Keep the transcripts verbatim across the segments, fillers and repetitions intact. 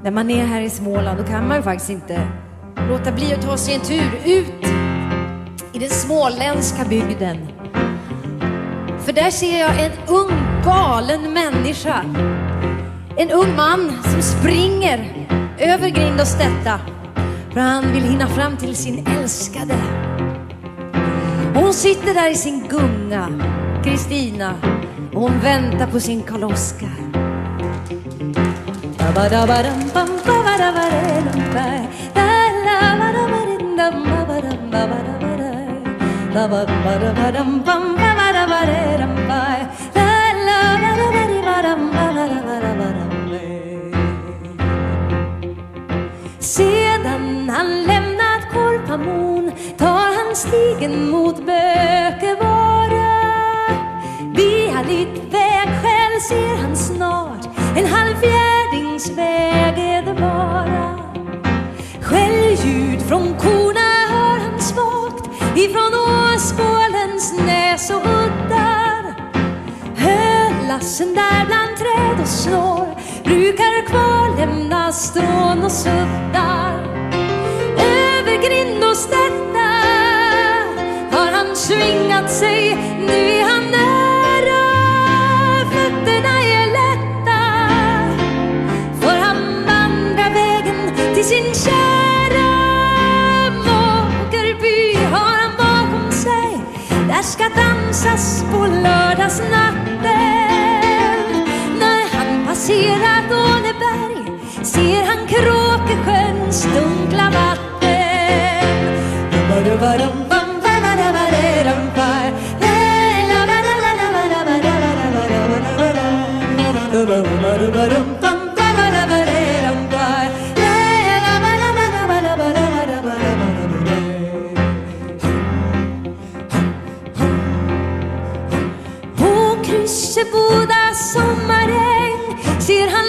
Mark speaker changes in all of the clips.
Speaker 1: När man är här i Småland då kan man ju faktiskt inte låta bli att ta sig en tur ut i den småländska bygden. För där ser jag en ung galen människa. En ung man som springer över grind och stätta. För han vill hinna fram till sin älskade. Hon sitter där i sin gunga, Kristina. Och hon väntar på sin Karl Oskar. Sedan han lämnat Korpamon tar han stigen mot Bökevara. Bialigt vägskäl ser han snart, en halvfjärdingsväg är det bara. Skällljud från korna hör han svagt ifrån Åskålens näs och uddar. Hölassen där bland träd och snår brukar kvar lämna strån och suddar. Över grind och stätta har han svingat sig, nu är han nära. Fötterna är lätta, för han vandrar vägen till sin kära. Måkerby har han bakom sig, där ska dansas på lördagsnatten. När han passerat Åneberg ser han Kråkesjöns dunkla vatten. På Krysseboda sommaräng ser han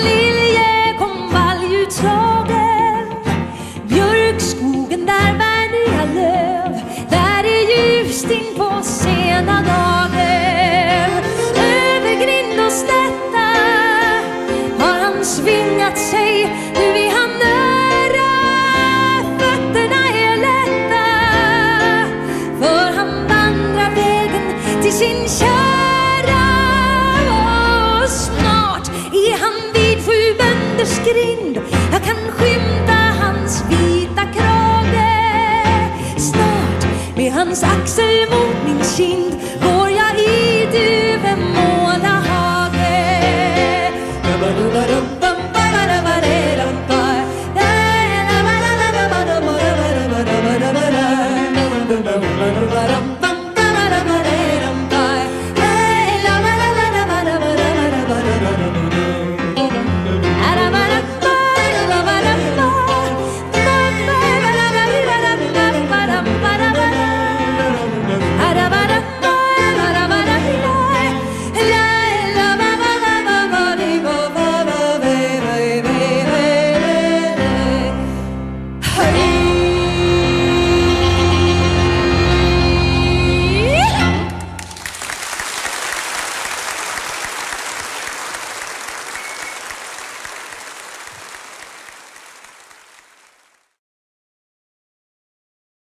Speaker 1: liljekonvaljutslagen. Björkskogen där bär nya löv, där är ljust in på sena dagen. Över grind och stätta har han svingat sig, nu är han nära. Fötterna är lätta, för han vandrar vägen till sin kära. Och snart är han vid Sju bönders grind, jag kan skymta hans vita krage. Snart med hans axel mot min kind